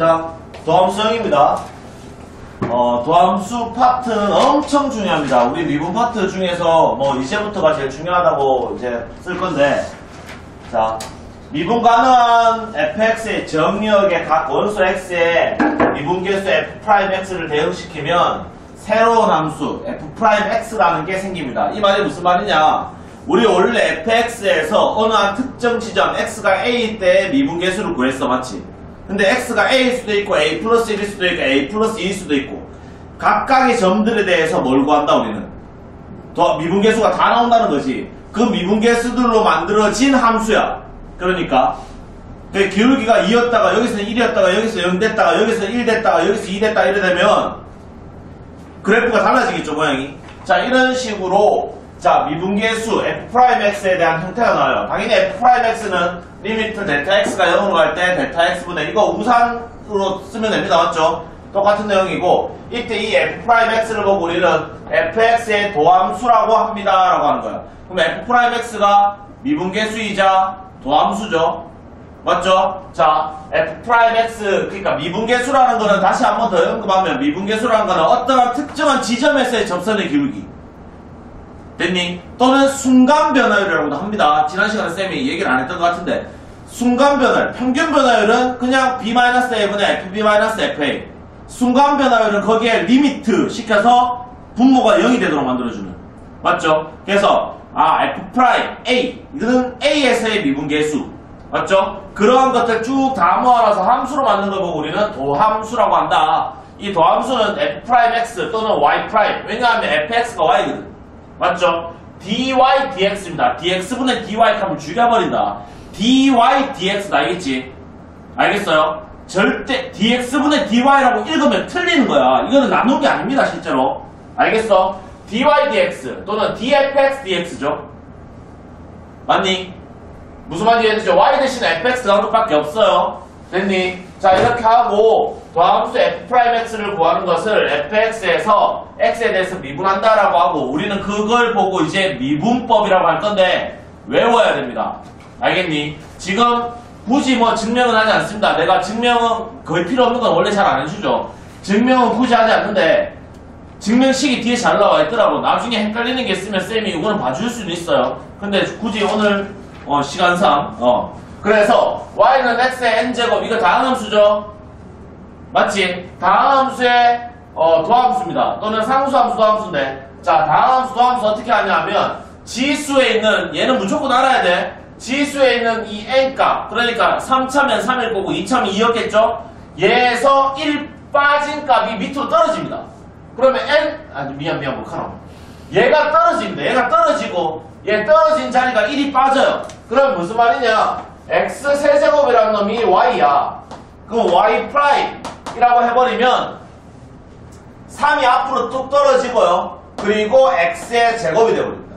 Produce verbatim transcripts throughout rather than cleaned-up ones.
자, 도함수형입니다. 어, 도함수 파트는 엄청 중요합니다. 우리 미분 파트 중에서 뭐 이제부터가 제일 중요하다고 이제 쓸 건데, 자, 미분 가능한 에프엑스의 정역의 각 원소 x에 미분계수 f'x를 대응시키면 새로운 함수 f'x라는 게 생깁니다. 이 말이 무슨 말이냐? 우리 원래 fx에서 어느 한 특정 지점 x가 a일 때 미분계수를 구했어, 맞지? 근데 x가 a일 수도 있고 a 플러스 일일 수도 있고 a 플러스 이일 수도 있고 각각의 점들에 대해서 뭘 구한다 우리는? 더 미분계수가 다 나온다는 거지. 그 미분계수들로 만들어진 함수야. 그러니까 그 기울기가 이였다가 여기서 일이었다가 여기서 영 됐다가 여기서 일 됐다가 여기서 이 됐다가 이래 되면 그래프가 달라지겠죠, 모양이. 자, 이런 식으로 자 미분계수 f'x에 대한 형태가 나와요. 당연히 f'x는 리미트 델타 x가 영으로 갈 때 델타 x분의 이거 우산으로 쓰면 됩니다, 맞죠? 똑같은 내용이고, 이때 이 f'x를 보고 우리는 fx의 도함수라고 합니다 라고 하는 거야. 그럼 f'x가 미분계수이자 도함수죠, 맞죠? 자, f'x, 그러니까 미분계수라는 거는 다시 한번 더 언급하면 미분계수라는 거는 어떠한 특정한 지점에서의 접선의 기울기 됐니? 또는 순간 변화율이라고도 합니다. 지난 시간에 쌤이 얘기를 안 했던 것 같은데, 순간 변화율, 평균 변화율은 그냥 b-a분의 fb-fa, 순간 변화율은 거기에 리미트 시켜서 분모가 영이 되도록 만들어주는, 맞죠? 그래서 아 f'A, 이거는 a에서의 미분계수, 맞죠? 그러한 것들 쭉 다 모아놔서 함수로 만든 걸 보고 우리는 도함수라고 한다. 이 도함수는 f'x 또는 y', 왜냐하면 fx가 y거든, 맞죠? dy dx입니다. dx분의 dy 하면 죽여버린다. dy dx다, 알겠지? 알겠어요? 절대 dx분의 dy라고 읽으면 틀리는 거야. 이거는 나눈 게 아닙니다, 실제로. 알겠어? dy dx 또는 dfx dx죠. 맞니? 무슨 말인지 이해되죠? y 대신에 fx 나온 것밖에 없어요. 됐니? 자, 이렇게 하고 도함수 f'x를 구하는 것을 fx에서 x에 대해서 미분한다라고 하고, 우리는 그걸 보고 이제 미분법이라고 할 건데 외워야 됩니다. 알겠니? 지금 굳이 뭐 증명은 하지 않습니다. 내가 증명은 거의 필요 없는 건 원래 잘 안 해주죠. 증명은 굳이 하지 않는데 증명식이 뒤에 잘 나와 있더라고. 나중에 헷갈리는 게 있으면 쌤이 이거는 봐줄 수도 있어요. 근데 굳이 오늘 어, 시간상 어. 그래서 y는 x의 n제곱, 이거 다항함수죠, 맞지? 다항함수의 어, 도함수입니다. 또는 상수함수 도함수인데, 자, 다항함수 도함수 어떻게 하냐면 지수에 있는, 얘는 무조건 알아야 돼. 지수에 있는 이 n값, 그러니까 삼 차면 삼일 거고 이 차면 이였겠죠? 얘에서 일 빠진 값이 밑으로 떨어집니다. 그러면 n, 아니 미안 미안 못하나, 얘가 떨어집니다. 얘가 떨어지고 얘 떨어진 자리가 일이 빠져요. 그럼 무슨 말이냐? x 세제곱이라는 놈이 y야. 그럼 y 프라임이라고 해버리면 삼이 앞으로 뚝 떨어지고요. 그리고 x의 제곱이 되어버립니다.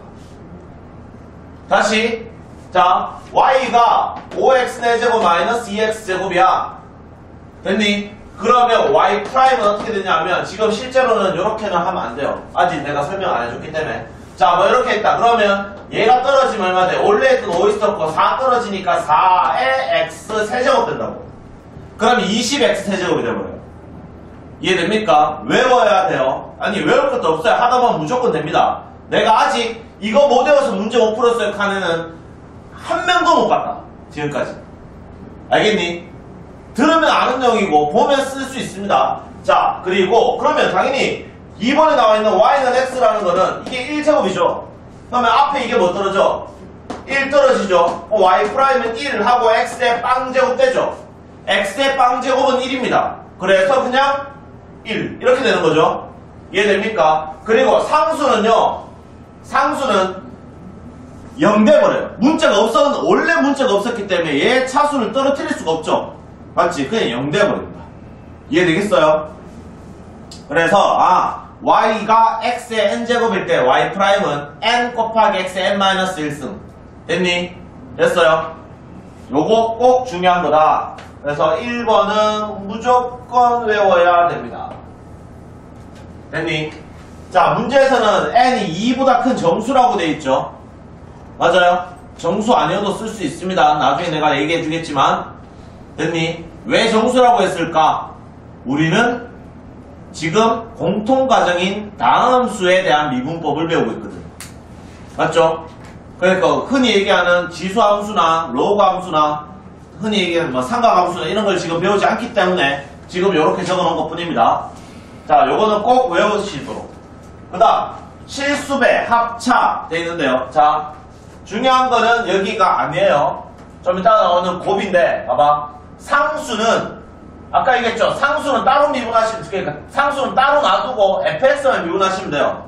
다시, 자, y가 오 엑스 사 제곱 마이너스 이 엑스 제곱이야. 됐니? 그러면 y 프라임은 어떻게 되냐면, 지금 실제로는 이렇게는 하면 안 돼요. 아직 내가 설명 안 해줬기 때문에. 자, 뭐 이렇게 했다. 그러면 얘가 떨어지면 얼마 돼? 원래 했던 오 있었고 사 떨어지니까 사의 x 세제곱 된다고. 그럼 이십 엑스 세제곱이 돼버려요. 이해됩니까? 외워야 돼요. 아니, 외울 것도 없어요. 하다 보면 무조건 됩니다. 내가 아직 이거 못 외워서 문제 못 풀었어요 칸에는 한 명도 못 봤다, 지금까지. 알겠니? 들으면 아는 내용이고 보면 쓸 수 있습니다. 자, 그리고 그러면 당연히 이번에 나와 있는 y는 x라는 거는 이게 일 제곱이죠. 그러면 앞에 이게 뭐 떨어져? 일 떨어지죠. y 프라임은 일 하고 x의 빵제곱 되죠. x의 빵제곱은 일입니다. 그래서 그냥 일 이렇게 되는 거죠. 이해됩니까? 그리고 상수는요, 상수는 영 돼버려요. 문자가 없었는데, 원래 문자가 없었기 때문에 얘 차수를 떨어뜨릴 수가 없죠. 맞지? 그냥 영 돼버립니다. 이해되겠어요? 그래서 아 y가 x의 n제곱일 때 y 프라임은 n 곱하기 x의 n 마이너스 일 승. 됐니? 됐어요? 요거 꼭 중요한 거다. 그래서 일 번은 무조건 외워야 됩니다. 됐니? 자, 문제에서는 n이 이보다 큰 정수라고 돼 있죠. 맞아요? 정수 아니어도 쓸 수 있습니다. 나중에 내가 얘기해 주겠지만 됐니? 왜 정수라고 했을까? 우리는 지금 공통과정인 다함수에 대한 미분법을 배우고 있거든. 맞죠? 그러니까 흔히 얘기하는 지수함수나 로그함수나 흔히 얘기하는 뭐 삼각함수나 이런 걸 지금 배우지 않기 때문에 지금 이렇게 적어놓은 것 뿐입니다. 자, 요거는 꼭 외우시도록. 그 다음 실수배, 합차 돼 있는데요. 자, 중요한 거는 여기가 아니에요. 좀 이따 나오는 곱인데 봐봐. 상수는 아까 얘기했죠. 상수는 따로 미분하시면 그러니까 상수는 따로 놔두고 에프엑스만 미분하시면 돼요.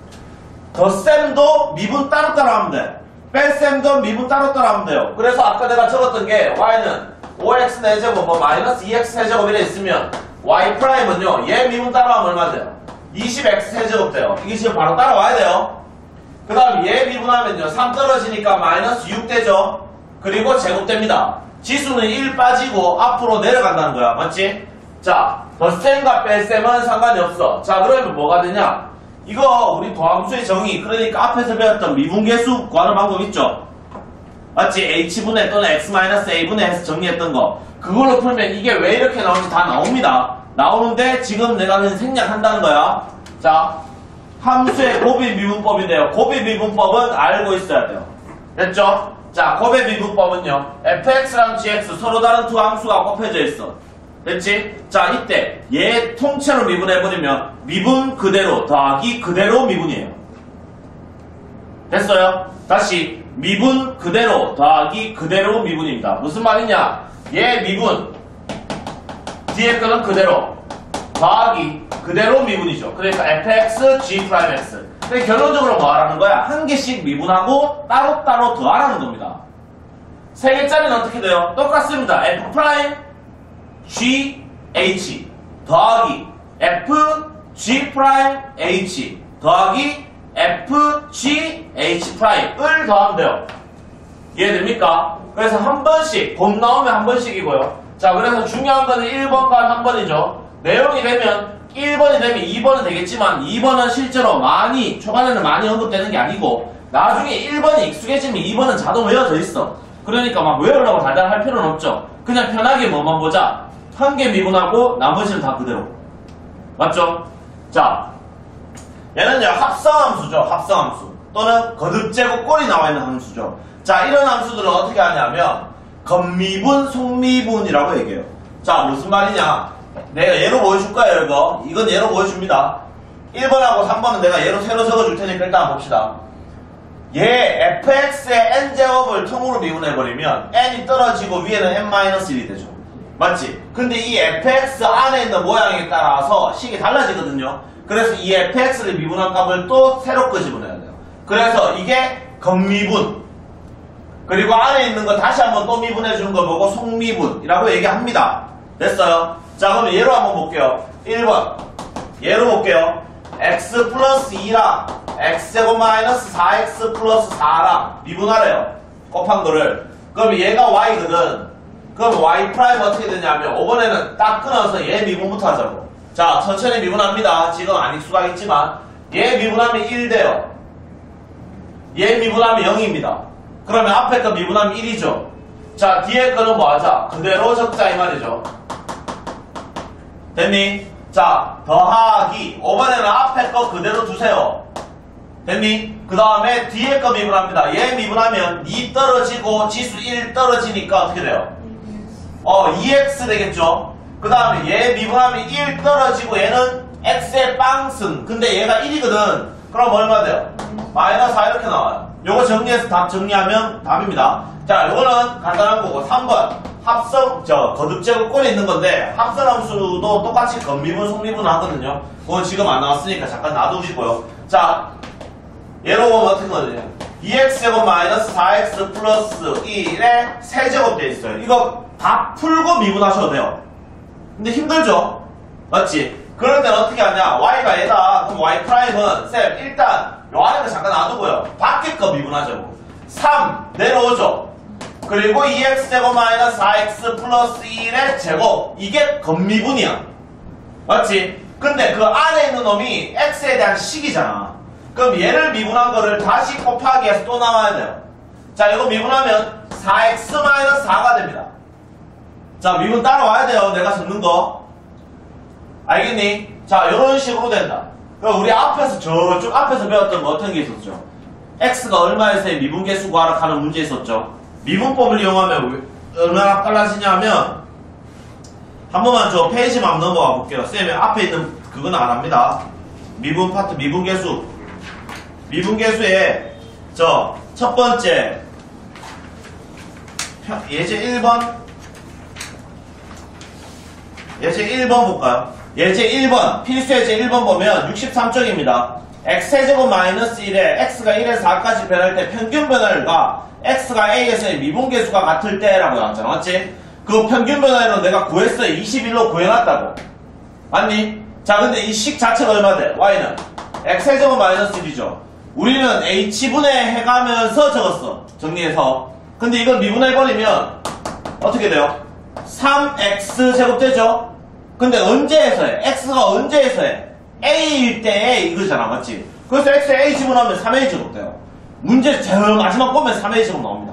덧셈도 미분 따로따로 하면 돼. 뺄셈도 미분 따로따로 하면 돼요. 그래서 아까 내가 적었던 게 y는 오엑스 내제곱 뭐 마이너스 이엑스 세제곱 이래 있으면 y 프라임은요 얘 미분 따로 하면 얼마 돼요? 이십 엑스 세제곱 돼요. 이게 지금 바로 따라와야 돼요. 그 다음 얘 미분하면요 삼 떨어지니까 마이너스 육 되죠. 그리고 제곱됩니다. 지수는 일 빠지고 앞으로 내려간다는 거야. 맞지? 자, 덧셈과 뺄셈은 상관이 없어. 자, 그러면 뭐가 되냐? 이거 우리 도함수의 정의, 그러니까 앞에서 배웠던 미분계수 구하는 방법 있죠? 맞지? h분의 또는 x-a분의 해서 정리했던 거. 그걸로 풀면 이게 왜 이렇게 나오는지 다 나옵니다. 나오는데 지금 내가 생략한다는 거야. 자, 함수의 곱의 미분법인데요. 곱의 미분법은 알고 있어야 돼요. 됐죠? 자, 곱의 미분법은요. fx랑 gx 서로 다른 두 함수가 곱해져 있어. 됐지? 자, 이때 얘 통째로 미분해버리면 미분 그대로 더하기 그대로 미분이에요. 됐어요? 다시 미분 그대로 더하기 그대로 미분입니다. 무슨 말이냐? 얘 미분 뒤에 거는 그대로 더하기 그대로 미분이죠. 그러니까 fx, g'x. 근데 결론적으로 뭐 하라는 거야? 한 개씩 미분하고 따로따로 더하라는 겁니다. 세 개짜리는 어떻게 돼요? 똑같습니다. f 프라임 g h 더하기 f g 프라임 h 더하기 f g h 프라임을 더하면 돼요. 이해됩니까? 그래서 한 번씩 곱 나오면 한 번씩이고요. 자, 그래서 중요한 거는 일 번과 삼 번이죠. 내용이 되면 일 번이 되면 이 번은 되겠지만 이 번은 실제로 많이 초반에는 많이 언급되는 게 아니고 나중에 일 번이 익숙해지면 이 번은 자동 외워져 있어. 그러니까 막 외우려고 달달 할 필요는 없죠. 그냥 편하게 뭐만 보자. 한 개 미분하고 나머지는 다 그대로. 맞죠? 자, 얘는요 합성함수죠. 합성함수 또는 거듭제곱 꼴이 나와 있는 함수죠. 자, 이런 함수들은 어떻게 하냐면 겉미분, 속미분이라고 얘기해요. 자, 무슨 말이냐? 내가 예로 보여줄 거예요. 이거 이건 예로 보여줍니다. 일 번하고 삼 번은 내가 예로 새로 적어줄 테니까 일단 봅시다. 얘 fx의 n제곱을 통으로 미분해버리면 n이 떨어지고 위에는 n 일이 되죠. 맞지? 근데 이 fx 안에 있는 모양에 따라서 식이 달라지거든요. 그래서 이 fx를 미분한 값을 또 새로 끄집어내야 돼요. 그래서 이게 겉미분 그리고 안에 있는 거 다시 한번 또 미분해 주는 걸 보고 속미분이라고 얘기합니다. 됐어요? 자, 그럼 예로 한번 볼게요. 일 번 예로 볼게요. x 플러스 이랑 x제곱 마이너스 사 엑스 플러스 사랑 미분하래요. 곱한 거를. 그럼 얘가 y거든. 그럼 y 프라임 어떻게 되냐면 이번에는 딱 끊어서 얘 미분부터 하자고. 자, 천천히 미분합니다. 지금 안 익숙하겠지만 얘 미분하면 일 돼요. 얘 미분하면 영입니다. 그러면 앞에 거 미분하면 일이죠. 자, 뒤에 거는 뭐 하자? 그대로 적자 이 말이죠. 됐니? 자, 더하기 이번에는 앞에 거 그대로 두세요. 됐니? 그 다음에 뒤에 거 미분합니다. 얘 미분하면 이 떨어지고 지수 일 떨어지니까 어떻게 돼요? 어, 이 엑스 되겠죠? 그 다음에 얘 미분하면 일 떨어지고 얘는 x의 빵승. 근데 얘가 일이거든. 그럼 얼마 돼요? 마이너스 사 이렇게 나와요. 요거 정리해서 답 정리하면 답입니다. 자, 요거는 간단한 거고 삼 번 합성, 저 거듭제곱 꼴에 있는 건데 합성함수도 똑같이 겉미분, 속미분 하거든요. 그건 지금 안 나왔으니까 잠깐 놔두시고요. 자, 얘로 보면 어떻게 거든요? 이 엑스 제곱 마이너스 사 엑스 플러스 일에 세제곱 돼 있어요. 이거 다 풀고 미분하셔도 돼요. 근데 힘들죠? 맞지? 그럴 때는 어떻게 하냐? y가 얘다. 그럼 y 프라임은 쌤 일단 요 안에 거 잠깐 놔두고요. 밖에 거 미분하자고. 삼 내려오죠. 그리고 이 엑스 제곱 마이너스 사 엑스 플러스 일의 제곱. 이게 겉미분이야. 맞지? 근데 그 안에 있는 놈이 x에 대한 식이잖아. 그럼 얘를 미분한 거를 다시 곱하기 해서 또 나와야 돼요. 자, 이거 미분하면 사 엑스 마이너스 사가 됩니다. 자, 미분 따라와야 돼요. 내가 적는 거. 알겠니? 자, 이런 식으로 된다. 그럼 우리 앞에서, 저쪽 앞에서 배웠던 거 어떤 게 있었죠? x가 얼마에서의 미분계수 구하라 하는 문제 있었죠? 미분법을 이용하면 얼마나 빨라지냐면, 한 번만 저 페이지만 넘어가 볼게요. 쌤이 앞에 있는 그건 안 합니다. 미분 파트, 미분계수. 미분계수에, 저, 첫 번째, 예제 일 번. 예제 일 번 볼까요? 예제 일 번, 필수 예제 일 번 보면 육십삼 쪽입니다. x제곱 마이너스 일에 x가 일에서 사까지 변할 때 평균 변화율과 x가 a에서의 미분계수가 같을 때라고 나왔잖아. 맞지? 그 평균 변화율은 내가 구했어요. 이십일로 구해놨다고. 맞니? 자, 근데 이 식 자체가 얼마 돼? y는 x제곱 마이너스 일이죠. 우리는 h분해 해가면서 적었어. 정리해서. 근데 이걸 미분해버리면 어떻게 돼요? 삼 엑스 제곱 되죠? 근데 언제 해서해? x가 언제 해서해? a일 때 이거잖아. 맞지? 그래서 x에 a 집어넣으면 삼 a 제곱 돼요. 문제 제일 마지막 보면 삼 a 제곱 나옵니다.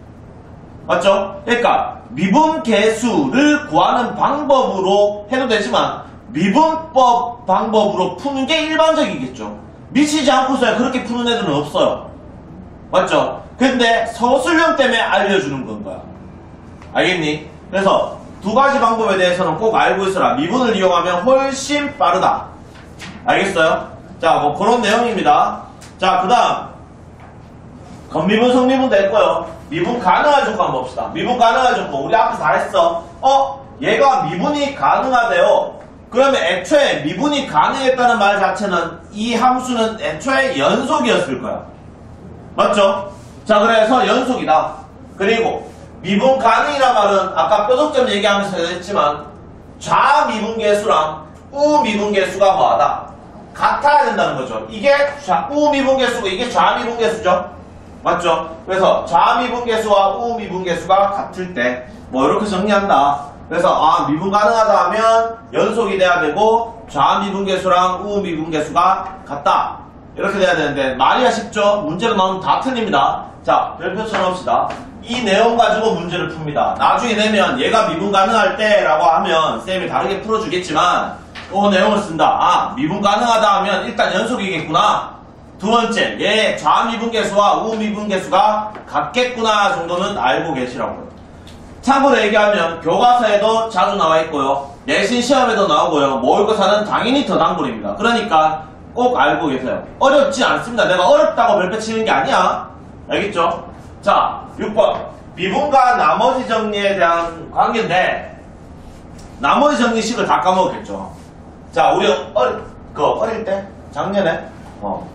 맞죠? 그러니까 미분계수를 구하는 방법으로 해도 되지만 미분법 방법으로 푸는 게 일반적이겠죠. 미치지 않고서야 그렇게 푸는 애들은 없어요. 맞죠? 근데 서술형 때문에 알려주는 건 거야. 알겠니? 그래서 두 가지 방법에 대해서는 꼭 알고 있어라. 미분을 이용하면 훨씬 빠르다. 알겠어요? 자, 뭐 그런 내용입니다. 자, 그 다음 건미분, 성미분 됐고요. 미분 가능할 조건 한번 봅시다. 미분 가능할 조건 우리 앞에서 다 했어. 어? 얘가 미분이 가능하대요. 그러면 애초에 미분이 가능했다는 말 자체는 이 함수는 애초에 연속이었을 거야. 맞죠? 자, 그래서 연속이다. 그리고 미분 가능이란 말은 아까 뾰족점 얘기하면서 했지만 좌미분계수랑 우미분계수가 뭐하다? 같아야 된다는 거죠. 이게 좌, 우미분계수고 이게 좌미분계수죠. 맞죠? 그래서 좌미분계수와 우미분계수가 같을 때 뭐 이렇게 정리한다. 그래서 아 미분 가능하다 하면 연속이 돼야 되고 좌미분계수랑 우미분계수가 같다. 이렇게 돼야 되는데 말이야 쉽죠? 문제로 나오면 다 틀립니다. 자, 별표 쳐놓읍시다. 이 내용 가지고 문제를 풉니다. 나중에 내면 얘가 미분 가능할 때 라고 하면 쌤이 다르게 풀어주겠지만 그 내용을 쓴다. 아 미분 가능하다 하면 일단 연속이겠구나. 두 번째, 얘 좌미분계수와 우미분계수가 같겠구나 정도는 알고 계시라고요. 참고로 얘기하면 교과서에도 자주 나와 있고요. 내신 시험에도 나오고요. 모의고사는 당연히 더 단골입니다. 그러니까 꼭 알고 계세요. 어렵지 않습니다. 내가 어렵다고 별표 치는 게 아니야. 알겠죠? 자, 육 번. 미분과 나머지 정리에 대한 관계인데 나머지 정리식을 다 까먹었겠죠. 자, 우리 어릴, 그 어릴 때? 작년에? 어.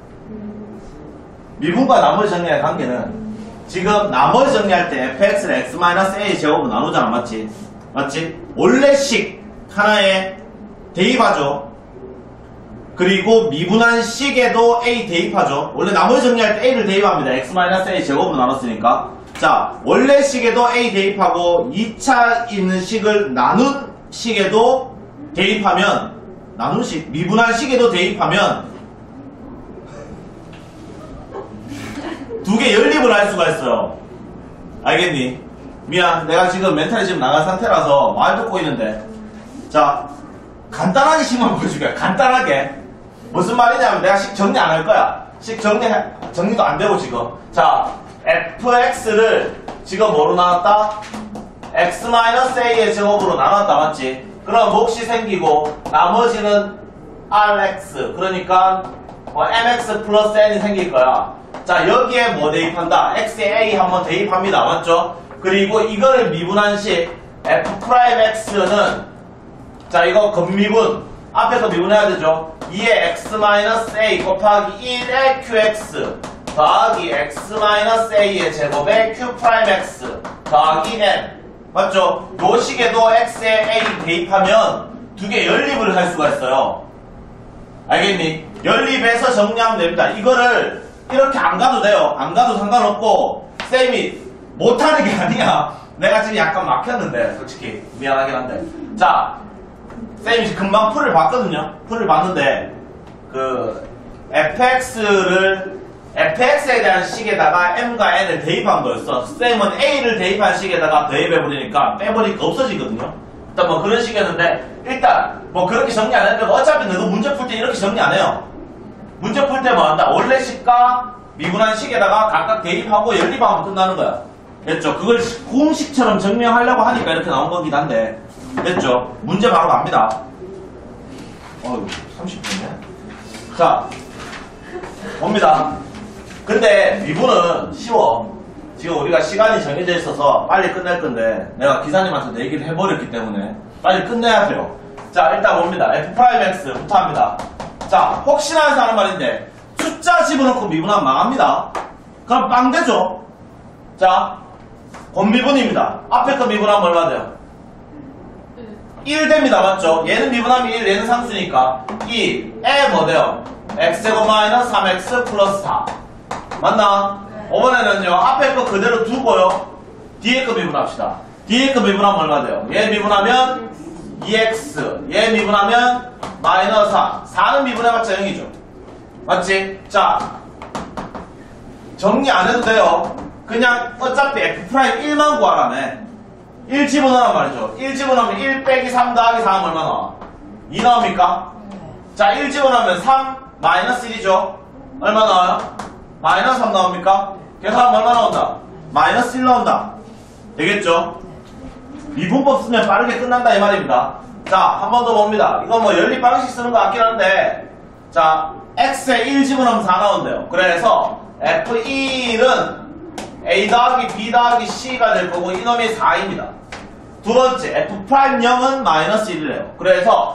미분과 나머지 정리의 관계는 지금 나머지 정리할 때 fx를 x-a 제곱으로 나누잖아. 맞지? 맞지? 원래 식 하나에 대입하죠. 그리고 미분한 식에도 a 대입하죠. 원래 나머지 정리할 때 a를 대입합니다. x-a 제곱으로 나눴으니까. 자, 원래 식에도 a 대입하고 이 차 있는 식을 나눈 식에도 대입하면 나눈 식, 미분한 식에도 대입하면 두 개 연립을 할 수가 있어요. 알겠니? 미안, 내가 지금 멘탈이 지금 나간 상태라서 말 듣고 있는데. 자, 간단하게 식만 보여줄게. 간단하게. 무슨 말이냐면 내가 식 정리 안 할 거야. 식 정리, 정리도 안 되고 지금. 자, fx를 지금 뭐로 나눴다? x-a의 제곱으로 나눴다. 맞지? 그럼 몫이 생기고 나머지는 rx. 그러니까 뭐 mx 플러스 n이 생길 거야. 자, 여기에 뭐 대입한다? x에 a 한번 대입합니다. 맞죠? 그리고 이거를 미분한 식 f'x는 자, 이거 건미분 앞에서 미분해야 되죠? 이에 x-a 곱하기 일의 qx 더하기 x-a의 제곱에 q'x 더하기 n. 맞죠? 요 식에도 x에 a 대입하면 두 개 연립을 할 수가 있어요. 알겠니? 연립해서 정리하면 됩니다. 이거를 이렇게 안 가도 돼요. 안 가도 상관없고 쌤이 못하는 게 아니야. 내가 지금 약간 막혔는데 솔직히 미안하긴 한데. 자, 쌤이 금방 풀을 봤거든요. 풀을 봤는데 그 fx를 에프엑스에 대한 식에다가 m과 n을 대입한 거였어. 쌤은 a를 대입한 식에다가 대입해버리니까 빼버릴 거 없어지거든요. 일단 뭐 그런 식이었는데, 일단 뭐 그렇게 정리 안 했는데, 어차피 너도 문제 풀 때 이렇게 정리 안 해요. 문제 풀 때 뭐 한다? 원래 식과 미분한 식에다가 각각 대입하고 연립하면 끝나는 거야. 됐죠? 그걸 공식처럼 증명하려고 하니까 이렇게 나온 거긴 한데, 됐죠? 문제 바로 갑니다. 어휴, 삼십 분이네. 자, 봅니다. 근데 미분은 쉬워. 지금 우리가 시간이 정해져 있어서 빨리 끝낼 건데 내가 기사님한테 내 얘기를 해버렸기 때문에 빨리 끝내야 돼요. 자, 일단 봅니다. F'X부터 합니다. 자, 혹시나 해서 하는 말인데 숫자 집어넣고 미분하면 망합니다. 그럼 빵 되죠? 자, 곤미분입니다. 앞에 거 미분하면 얼마 돼요? 일 됩니다. 맞죠? 얘는 미분하면 일, 얘는 상수니까 이, 에 뭐 돼요? x제곱 마이너스 삼 엑스 플러스 사. 맞나? 이번에는요, 앞에 거 그대로 두고요, 뒤에 거 미분합시다. 뒤에 거 미분하면 얼마 돼요? 얘 미분하면 이 엑스, 얘 미분하면 마이너스 삼. 사는 미분해봤자 영이죠. 맞지? 자, 정리 안 해도 돼요. 그냥 어차피 F' 일만 구하라네. 일 집어넣으란 말이죠. 일 집어넣으면 일 빼기 삼 더하기 사 하면 얼마 나와? 이 나옵니까? 자, 일 집어넣으면 삼 마이너스 일이죠. 얼마 나와요? 마이너스 삼 나옵니까? 계산하면 얼마 나온다? 마이너스 일 나온다. 되겠죠? 미분법 쓰면 빠르게 끝난다 이 말입니다. 자, 한 번 더 봅니다. 이건 뭐 연립 방식 쓰는 거 같긴 한데, 자, x에 일 집어넣으면 사 나온대요. 그래서 에프 일은 a 더하기 b 더하기 c가 될 거고 이놈이 사입니다. 두 번째, F' 영은 마이너스 일이래요. 그래서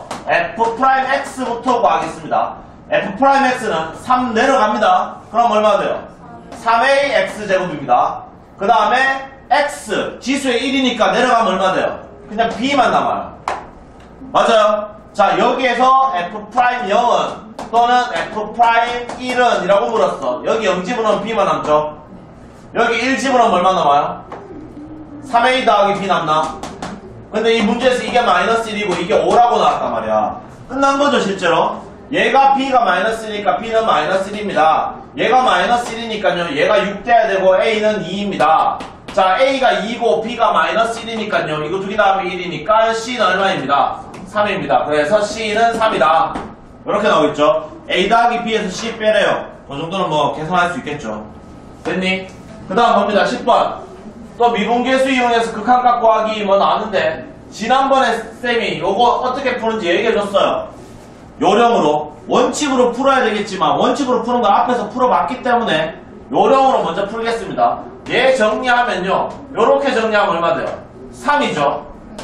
F'X부터 구하겠습니다. F'X는 삼 내려갑니다. 그럼 얼마 돼요? 삼 에이 X제곱입니다. 그 다음에 X, 지수의 일이니까 내려가면 얼마 돼요? 그냥 B만 남아요. 맞아요? 자, 여기에서 F' 영은 또는 F' 일은 이라고 물었어. 여기 영 집어넣으면 B만 남죠? 여기 일 집어넣으면 얼마 남아요? 삼 에이 더하기 B 남나? 근데 이 문제에서 이게 마이너스 일이고 이게 오라고 나왔단 말이야. 끝난 거죠, 실제로? 얘가 B가 마이너스 일이니까 B는 마이너스 일입니다. 얘가 마이너스 일이니까요, 얘가 육 돼야 되고 A는 이입니다. 자, A가 이고 B가 마이너스 일이니까요, 이거 두 개 다음에 일이니까 C는 얼마입니다? 삼입니다. 그래서 C는 삼이다. 이렇게 나오겠죠? A 더하기 B에서 C 빼래요. 그 정도는 뭐 계산할 수 있겠죠. 됐니? 그 다음 봅니다. 십 번. 또 미분계수 이용해서 극한값 구하기 뭐 나왔는데, 지난번에 쌤이 요거 어떻게 푸는지 얘기해줬어요. 요령으로, 원칙으로 풀어야 되겠지만 원칙으로 푸는 거 앞에서 풀어봤기 때문에 요령으로 먼저 풀겠습니다. 얘 정리하면요, 요렇게 정리하면 얼마 돼요? 삼이죠.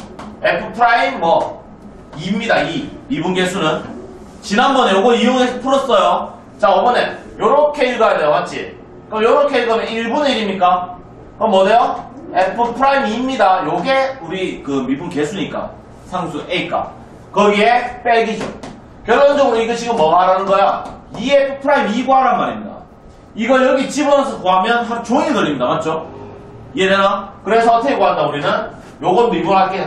F' 뭐 이입니다. 이. 미분계수는 지난번에 요거 이용해서 풀었어요. 자, 이번에 요렇게 읽어야 돼요. 맞지? 그럼 요렇게 읽으면 일분의 일입니까? 그럼 뭐 돼요? F'이입니다. 요게 우리 그 미분 개수니까 상수 A값. 거기에 빼기죠. 결론적으로 이거 지금 뭐 하라는 거야? 이 F'이 구하란 말입니다. 이거 여기 집어넣어서 구하면 하루 종일 걸립니다. 맞죠? 이해되나? 그래서 어떻게 구한다 우리는? 요건 미분할게요.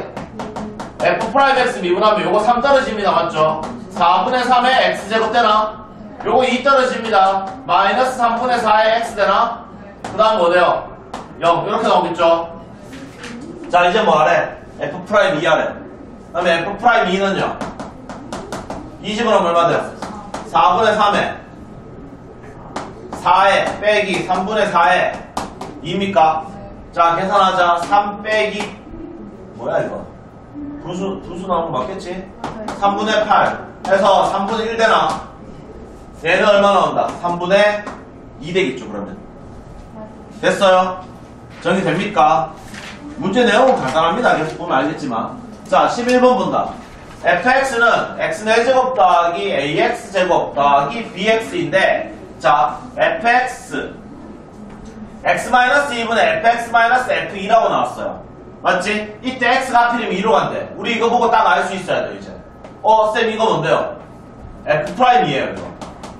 F'X 미분하면 요거 삼 떨어집니다. 맞죠? 사분의 삼에 X제곱 되나? 요거 이 떨어집니다. 마이너스 삼분의 사에 X 되나? 그 다음 뭐 돼요? 영. 이렇게 나오겠죠? 자, 이제 뭐 하래? F'이 하래. 그 다음에 F'이는요? 이 집어넣으면 얼마 돼요? 사분의 삼에 사에 빼기 삼분의 사에 이입니까? 자, 계산하자. 삼 빼기 뭐야 이거? 분수, 분수 나오는 거 맞겠지? 삼분의 팔 해서 삼분의 일 되나? 얘는 얼마 나온다? 삼분의 이 되겠죠, 그러면. 됐어요? 정리됩니까? 문제 내용은 간단합니다. 계속 보면 알겠지만. 자, 십일 번 본다. Fx는 x제곱 더하기 ax제곱 더하기 bx인데, 자, fx x-이분의 fx-f이라고 나왔어요. 맞지? 이때 x가 하필이면 이로 간대. 우리 이거 보고 딱 알 수 있어야 돼요, 이제. 어, 쌤 이거 뭔데요? F'이에요, 이거.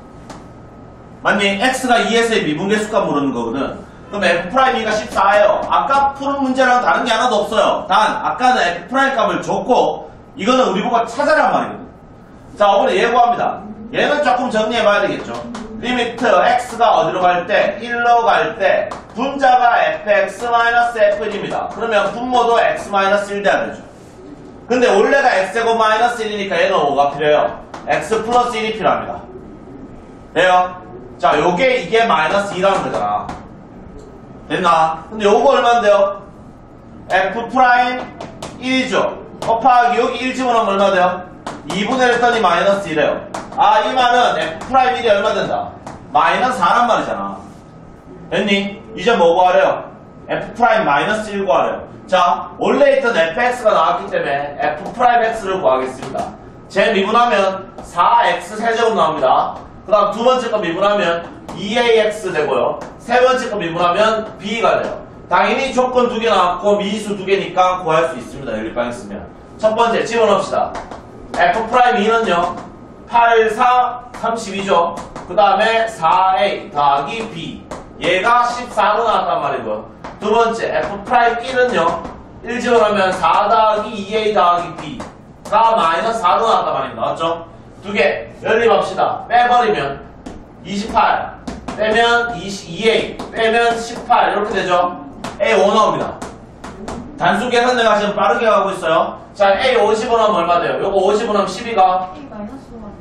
맞니? x가 이에서의 미분계수값 모르는 거거든. 그럼 F'이가 십사예요. 아까 푸른 문제랑 다른 게 하나도 없어요. 단, 아까는 F' 값을 줬고, 이거는 우리 보고 찾아란 말이거든. 자, 이번에 얘 구합니다. 얘는 조금 정리해봐야 되겠죠. 리미트 x가 어디로 갈 때? 일로 갈 때 분자가 fx-f일입니다. 그러면 분모도 x-일 돼야 되죠. 근데 원래가 x제곱 마이너스 일이니까 얘는 뭐가 필요해요? x 플러스 일이 필요합니다. 돼요? 자, 요게 이게 마이너스 이라는 거잖아. 됐나? 근데 요거 얼마인데요? f 프라임 일이죠. 곱하기 여기 일 집어넣으면 얼마 돼요? 이분의 일 했더니 마이너스 일이에요. 아, 이 말은 f 프라임 일이 얼마 된다? 마이너스 사란 말이잖아. 됐니? 이제 뭐 구하래요? f 프라임 마이너스 일 구하래요. 자, 원래 있던 fx가 나왔기 때문에 f 프라임 x를 구하겠습니다. 제 미분하면 사 엑스 세제곱 나옵니다. 그 다음 두 번째 거 미분하면 이 에이엑스 되고요. 세 번째 거 미분하면 b가 돼요. 당연히 조건 두 개 나왔고 미지수 두 개니까 구할 수 있습니다. 연립방 있으면. 첫 번째 집어넣읍시다. f 프라임 이는요 팔, 사, 삼십이죠. 그 다음에 사 에이 더하기 b 얘가 십사로 나왔단 말이고요. 두 번째 f 프라임 일은요 일 집어넣으면 사 더하기 이 에이 더하기 b가 마이너스 사로 나왔단 말입니다. 맞죠? 두 개 연립합시다. 빼버리면 이십팔 빼면 이 에이 빼면 십팔 이렇게 되죠. 에이 오 나옵니다. 단수 계산 내가 지금 빠르게 가고 있어요. 자, 에이 오십을 하면 얼마 돼요? 요거 오십을 하면 십이가 A 마이너스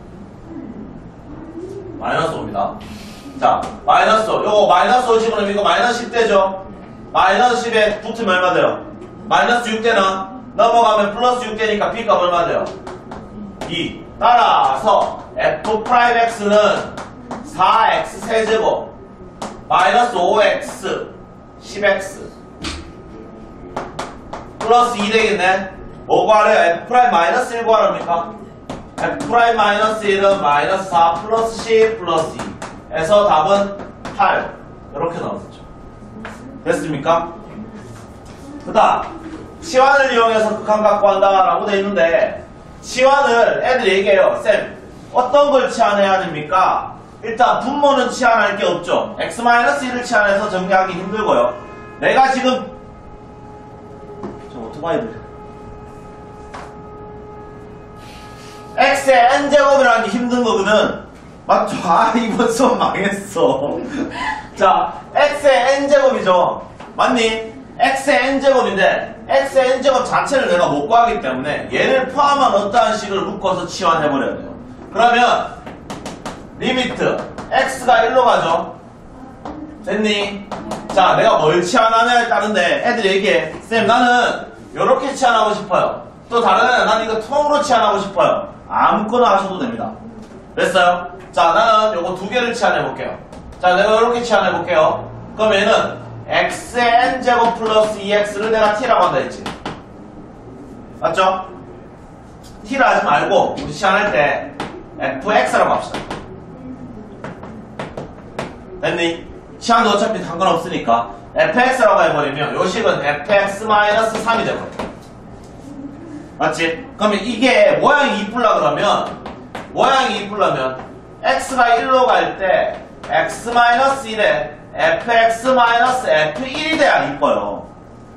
오. 마이너스 오입니다. 자, 마이너스 오. 요거 마이너스 오십을 하면 이거 마이너스 십 되죠? 마이너스 십에 붙으면 얼마 돼요? 마이너스 육 되는 넘어가면 플러스 육 되니까 b값 얼마 돼요? 이. 따라서 f 프라임 x는 사 엑스 세제곱 마이너스 오 엑스 십 엑스 플러스 이 되겠네. 뭐 구하래요? f 프라임 마이너스 일 구하랍니까? f 프라임 마이너스 일은 마이너스 사 플러스 십 플러스 이 에서 답은 팔 이렇게 나오겠죠. 됐습니까? 그 다음 치환을 이용해서 극한각 구한다 라고 돼 있는데 치환을 애들이 얘기해요. 쌤 어떤 걸 치환해야 됩니까? 일단 분모는 치환할 게 없죠. x-일을 치환해서 정리하기 힘들고요. 내가 지금 저 오토바이들 x의 n제곱이라는 게 힘든 거거든. 맞죠? 아 이번 수업 망했어. 자, x의 n제곱이죠. 맞니? x의 n제곱인데 x의 n제곱 자체를 내가 못 구하기 때문에 얘를 포함한 어떠한 식을 묶어서 치환해버려야 돼요. 그러면 리미트 x가 일로 가죠. 됐니? 자, 내가 뭘 치환하냐에 따른데 애들이 얘기해. 쌤 나는 요렇게 치환하고 싶어요. 또 다른 애는 나는 이거 통으로 치환하고 싶어요. 아무거나 하셔도 됩니다. 됐어요? 자, 나는 요거 두 개를 치환해 볼게요. 자, 내가 요렇게 치환해 볼게요. 그럼 얘는 x의 n제곱 플러스 이 엑스를 내가 t라고 한다 했지. 맞죠? t라 하지 말고 우리 치환할 때 fx라고 합시다. 됐니? 치환도 어차피 상관없으니까 fx라고 해버리면 요 식은 fx 삼이 되거든. 맞지? 그러면 이게 모양이 이쁘려 그러면 모양이 이쁘려면 x가 일로 갈 때 x 일에 fx 에프 일이 돼야 이뻐요.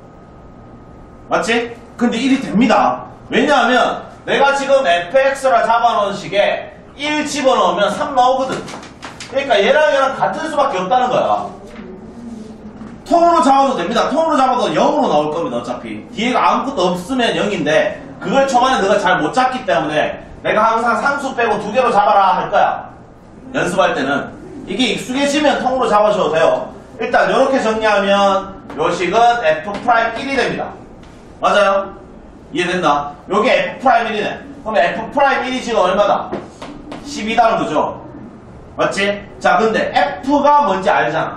맞지? 근데 일이 됩니다. 왜냐하면 내가 지금 fx라 잡아놓은 식에 일 집어넣으면 삼 나오거든. 그러니까 얘랑 얘랑 같을 수밖에 없다는 거야. 통으로 잡아도 됩니다. 통으로 잡아도 영으로 나올 겁니다. 어차피 뒤에가 아무것도 없으면 영인데 그걸 초반에 너가 잘 못 잡기 때문에 내가 항상 상수 빼고 두 개로 잡아라 할 거야. 연습할 때는 이게 익숙해지면 통으로 잡으셔도 돼요. 일단 이렇게 정리하면 요 식은 에프 프라임 일이 됩니다. 맞아요? 이해된다? 요게 에프 프라임 일이네. 그럼 에프 프라임 일이 지금 얼마다? 십이다는 거죠. 맞지? 자, 근데 F가 뭔지 알잖아.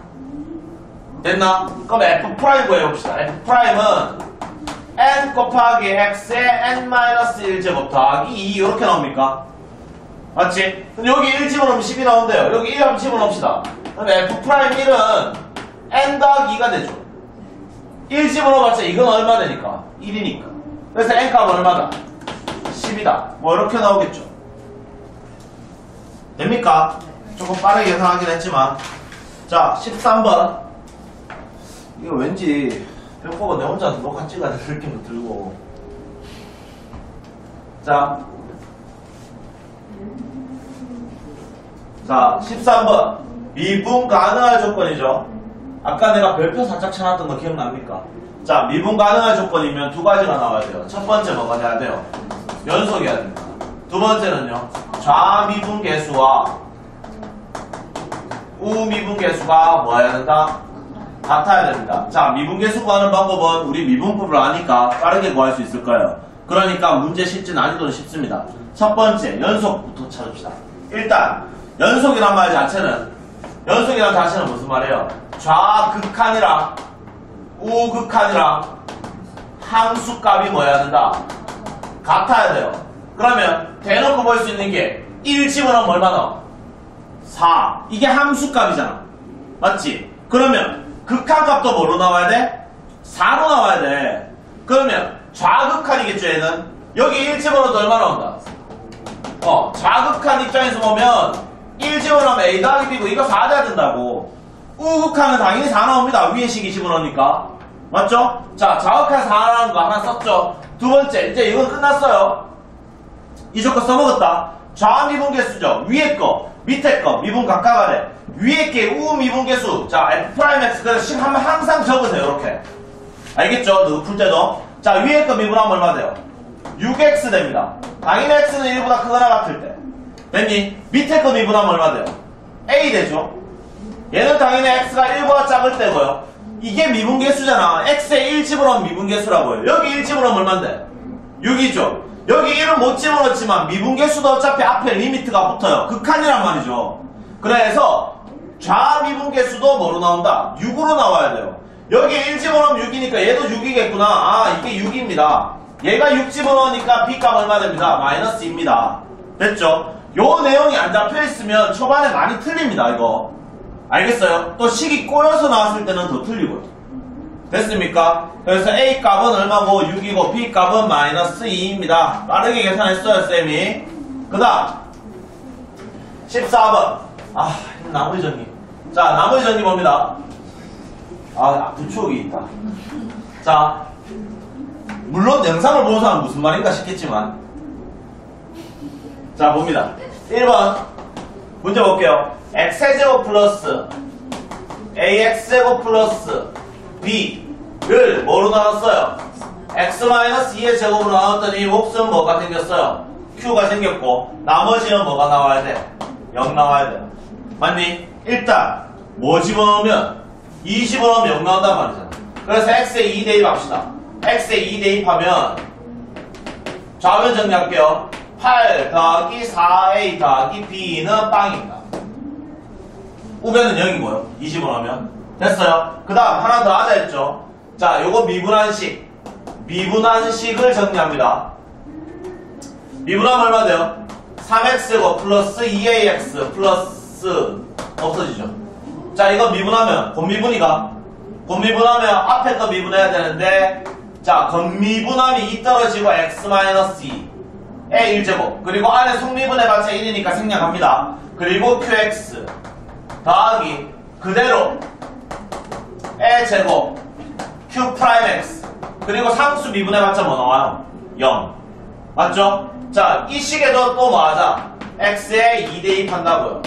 됐나? 그럼 F 프라임 구해봅시다. F 프라임은 n 곱하기 x의 n 일 제곱 더하기 이 이렇게 나옵니까? 맞지? 근데 여기 일 집어넣으면 십이 나온대요. 여기 일 한번 집어넣읍시다. 그럼 F 프라임 일은 n 더하기 이가 되죠. 일 집어넣어봤자 이건 얼마 되니까? 일이니까. 그래서 n 값은 얼마다? 십이다. 뭐 이렇게 나오겠죠. 됩니까? 조금 빠르게 계산하긴 했지만. 자, 십삼 번. 이거 왠지 벽보고 내 혼자 녹화 찍어야 될 느낌도 들고. 자, 자, 십삼 번. 미분 가능할 조건이죠. 아까 내가 별표 살짝 쳐놨던 거 기억납니까? 자, 미분 가능할 조건이면 두 가지가 나와야 돼요. 첫 번째 뭐가 돼야 돼요? 연속이어야 됩니다. 두 번째는요, 좌미분 계수와 우미분 계수가 뭐 해야 된다? 같아야 됩니다. 자, 미분 계수 구하는 방법은 우리 미분법을 아니까 빠르게 구할 수 있을 거예요. 그러니까 문제 실제 난이도는 쉽습니다. 첫 번째, 연속부터 찾읍시다. 일단, 연속이란 말 자체는, 연속이란 자체는 무슨 말이에요? 좌극한이랑 우극한이랑 함수값이 뭐 해야 된다? 같아야 돼요. 그러면 대놓고 볼 수 있는 게 일 집어넣으면 얼마나? 사. 이게 함수값이잖아. 맞지? 그러면 극한값도 뭐로 나와야 돼? 사로 나와야 돼. 그러면 좌극한이겠죠, 얘는? 여기 일 집어넣어도 얼마 나온다? 어, 좌극한 입장에서 보면 일 집어넣으면 A 더하기 B고 이거 사 돼야 된다고. 우극한은 당연히 사 나옵니다. 위에 식이 집어넣으니까. 맞죠? 자, 좌극한 사 나오는 거 하나 썼죠? 두 번째, 이제 이건 끝났어요. 이 조건 써먹었다. 좌미분계수죠. 위에 거, 밑에 거, 미분 각각 아래. 위에 게 우미분계수. 자, F'X 그래서 항상 적으세요. 이렇게. 알겠죠? 누구 풀 때도. 자, 위에 거 미분하면 얼마 돼요? 육 엑스 됩니다. 당연히 X는 일보다 크거나 같을 때. 됐니? 밑에 거 미분하면 얼마 돼요? A 되죠? 얘는 당연히 X가 일보다 작을 때고요. 이게 미분계수잖아. X에 일 집어넣으면 미분계수라고요. 여기 일 집어넣으면 얼만데? 육이죠. 여기 일은 못 집어넣지만 미분계수도 어차피 앞에 리미트가 붙어요. 극한이란 말이죠. 그래서 좌미분계수도 뭐로 나온다? 육으로 나와야 돼요. 여기 일 집어넣으면 육이니까 얘도 육이겠구나. 아, 이게 육입니다. 얘가 육 집어넣으니까 B값 얼마 됩니다? 마이너스 이입니다. 됐죠? 요 내용이 안 잡혀있으면 초반에 많이 틀립니다, 이거. 알겠어요? 또 식이 꼬여서 나왔을 때는 더 틀리고요. 됐습니까? 그래서 A 값은 얼마고 육이고 B 값은 마이너스 이입니다. 빠르게 계산했어요, 쌤이. 그 다음 십사 번. 아, 나머지 정리. 자, 나머지 정리 봅니다. 아, 부추억이 있다. 자, 물론 영상을 보는 사람은 무슨 말인가 싶겠지만, 자, 봅니다. 일 번 문제 볼게요. x제곱 플러스 ax제곱 플러스 b를 뭐로 나눴어요? x-이의 제곱으로 나눴더니 몫은 뭐가 생겼어요? q가 생겼고 나머지는 뭐가 나와야 돼? 영 나와야 돼. 맞니? 일단 뭐 집어넣으면 이 집어넣으면 영 나온단 말이잖아. 그래서 x에 이 대입합시다. x에 이 대입하면 좌변 정리할게요. 팔 더하기 사 에이 더하기 b는 빵입니다. 우변은 영이고요. 이 집어넣으면 됐어요. 그 다음 하나 더 하자 했죠. 자, 요거 미분한식. 미분한식을 정리합니다. 미분하면 얼마 돼요? 삼 엑스제곱 플러스 이 에이엑스 플러스 없어지죠. 자, 이거 미분하면 곱미분이가 곱미분하면 앞에 거 미분해야 되는데, 자, 겉미분함이 이 떨어지고 x-이 에 일 제곱 그리고 안에 속미분해봤자 일이니까 생략합니다. 그리고 qx 더하기 그대로 에 제곱 q'x 그리고 상수 미분해봤자 뭐 나와요? 영. 맞죠? 자, 이 식에도 또 뭐 하자? x에 이 대입한다고요.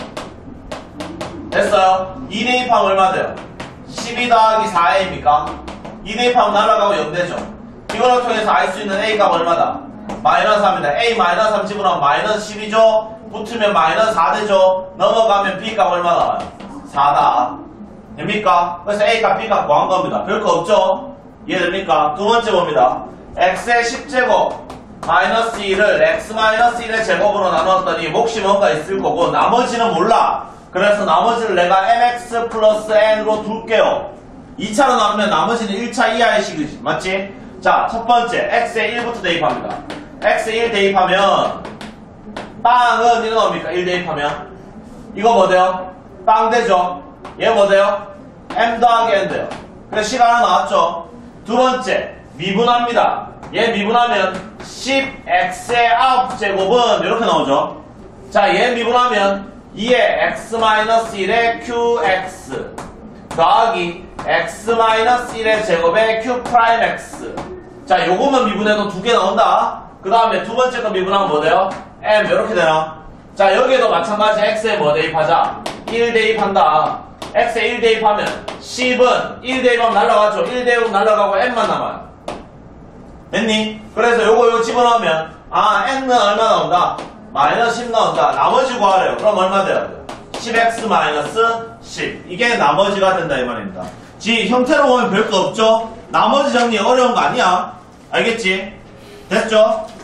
됐어요? 이 대입하면 얼마 돼요? 십이 더하기 사 에이입니까? 이 대입하면 날아가고 영 되죠? 이거를 통해서 알 수 있는 a가 얼마다? 마이너스 삼입니다. A 마이너스 삼 집어넣으면 마이너스 십이죠? 붙으면 마이너스 사 되죠? 넘어가면 B값 얼마 나와요? 사다. 됩니까? 그래서 A값 B값 구한 겁니다. 별거 없죠? 이해됩니까? 두 번째 봅니다. X의 십 제곱 마이너스 일을 X 마이너스 일의 제곱으로 나눴더니 몫이 뭔가 있을 거고 나머지는 몰라. 그래서 나머지를 내가 엠엑스 플러스 N으로 둘게요. 이 차로 나누면 나머지는 일 차 이하의 식이지. 맞지? 자, 첫 번째 X에 일부터 대입합니다. X에 일 대입하면 빵은 이거 나옵니까? 일 대입하면 이거 뭐 돼요? 빵 되죠? 얘 뭐 돼요? M 더하기 N 돼요. 그래서 식 하나 나왔죠? 두 번째 미분합니다. 얘 미분하면 십 엑스의 구 제곱은 이렇게 나오죠? 자, 얘 미분하면 이의 x-일의 qx 더하기 x-일의 제곱의 q'x. 자, 요거만 미분해도 두 개 나온다. 그 다음에 두 번째 거 미분하면 뭐 돼요? m 이렇게 되나? 자, 여기에도 마찬가지 x에 뭐 대입하자? 일 대입한다. x에 일 대입하면 십은 일 대입하면 날라가죠. 일 대입하면 날라가고 n만 남아요. 됐니? 그래서 요거 요거 집어넣으면 아 n은 얼마 나온다? 마이너스 십 나온다. 나머지 구하래요. 그럼 얼마 돼야 돼요? 십 엑스 마이너스 십. 이게 나머지가 된다 이 말입니다. 지 형태로 보면 별거 없죠? 나머지 정리 어려운 거 아니야. 알겠지? 됐죠?